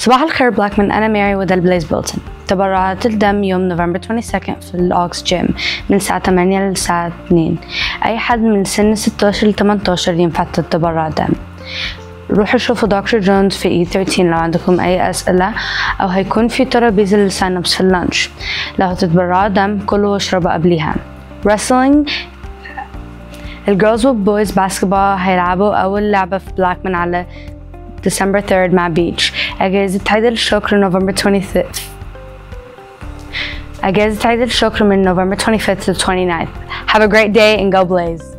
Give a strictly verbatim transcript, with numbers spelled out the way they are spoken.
صباح الخير بلاكمان، أنا ماري وده البلايز بولتن. تبرعات الدم يوم نوفمبر اثنين وعشرين في الأوكس جيم من الساعة ثمانية للساعة اثنين. أي حد من سن ستة عشر ل ثمانية عشر ينفع تتبرع دم. روحوا شوفوا دكتور جونز في إي ثلاثة عشر لو عندكم أي أسئلة، أو هيكون في ترابيزة للساين أبس في اللانش. لو هتتبرعوا دم كلوا واشربوا قبليها. wrestling، الجيرلز والبويز باسكتبول هيلعبوا أول لعبة في بلاكمان على ديسمبر ثيرد مع بيتش. أجازة عيد الشكر نوفمبر خمسة وعشرين. أجازة عيد الشكر من نوفمبر twenty-fifth to twenty-ninth. Have a great day and go Blaze!